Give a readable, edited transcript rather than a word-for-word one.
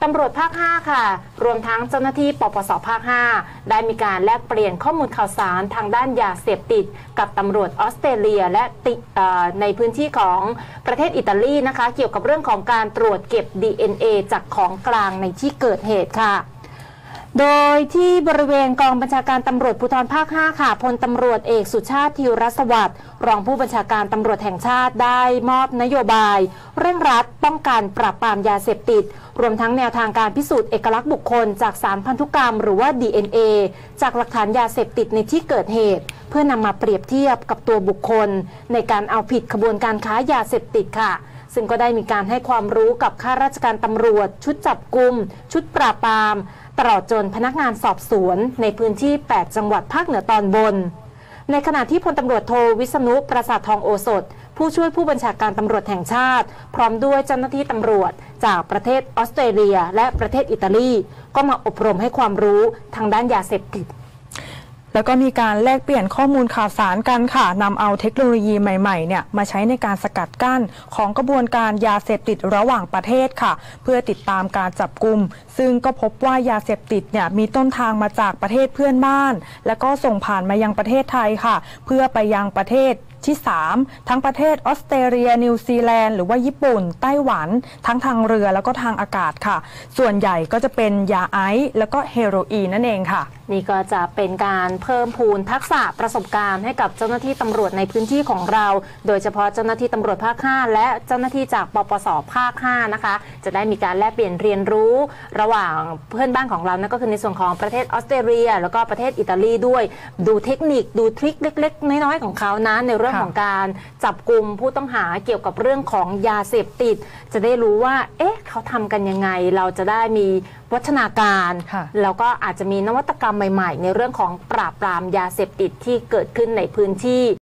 ตำรวจภาค 5 ค่ะรวมทั้งเจ้าหน้าที่ปปส.ภาค 5 ได้มีการแลกเปลี่ยนข้อมูลข่าวสารทางด้านยาเสพติดกับตำรวจออสเตรเลียและในพื้นที่ของประเทศอิตาลีนะคะเกี่ยวกับเรื่องของการตรวจเก็บ DNA จากของกลางในที่เกิดเหตุค่ะโดยที่บริเวณกองบัญชาการตำรวจภูธรภาค 5 ค่ะพลตำรวจเอกสุชาติธีรสวัสดิ์รองผู้บัญชาการตำรวจแห่งชาติได้มอบนโยบายเร่งรัดป้องกันปราบปรามยาเสพติดรวมทั้งแนวทางการพิสูจน์เอกลักษณ์บุคคลจากสารพันธุกรรมหรือว่า DNA จากหลักฐานยาเสพติดในที่เกิดเหตุเพื่อนำมาเปรียบเทียบกับตัวบุคคลในการเอาผิดขบวนการค้ายาเสพติดค่ะซึ่งก็ได้มีการให้ความรู้กับข้าราชการตำรวจชุดจับกุมชุดปราบปรามตลอดจนพนักงานสอบสวนในพื้นที่ 8 จังหวัดภาคเหนือตอนบนในขณะที่พลตำรวจโทวิษณุ ประสาททองโอสถผู้ช่วยผู้บัญชาการตำรวจแห่งชาติพร้อมด้วยเจ้าหน้าที่ตำรวจจากประเทศออสเตรเลียและประเทศอิตาลีก็มาอบรมให้ความรู้ทางด้านยาเสพติดแล้วก็มีการแลกเปลี่ยนข้อมูลข่าวสารกันค่ะนำเอาเทคโนโลยีใหม่ๆเนี่ยมาใช้ในการสกัดกั้นของกระบวนการยาเสพติดระหว่างประเทศค่ะเพื่อติดตามการจับกุมซึ่งก็พบว่ายาเสพติดเนี่ยมีต้นทางมาจากประเทศเพื่อนบ้านและก็ส่งผ่านมายังประเทศไทยค่ะเพื่อไปยังประเทศที่ 3 ทั้งประเทศออสเตรเลียนิวซีแลนด์หรือว่าญี่ปุ่นไต้หวันทั้งทางเรือแล้วก็ทางอากาศค่ะส่วนใหญ่ก็จะเป็นยาไอซ์แล้วก็เฮโรอีนนั่นเองค่ะนี่ก็จะเป็นการเพิ่มพูนทักษะประสบการณ์ให้กับเจ้าหน้าที่ตำรวจในพื้นที่ของเราโดยเฉพาะเจ้าหน้าที่ตำรวจภาค 5และเจ้าหน้าที่จากปปส.ภาค 5นะคะจะได้มีการแลกเปลี่ยนเรียนรู้ระหว่างเพื่อนบ้านของเรานั่นก็คือในส่วนของประเทศออสเตรเลียแล้วก็ประเทศอิตาลีด้วยดูเทคนิคดูทริคเล็กๆน้อยๆของเขานะในเรื่องของการจับกุมผู้ต้องหาเกี่ยวกับเรื่องของยาเสพติดจะได้รู้ว่าเขาทำกันยังไงเราจะได้มีวัฒนาการแล้วก็อาจจะมีนวัตกรรมใหม่ๆในเรื่องของปราบปรามยาเสพติดที่เกิดขึ้นในพื้นที่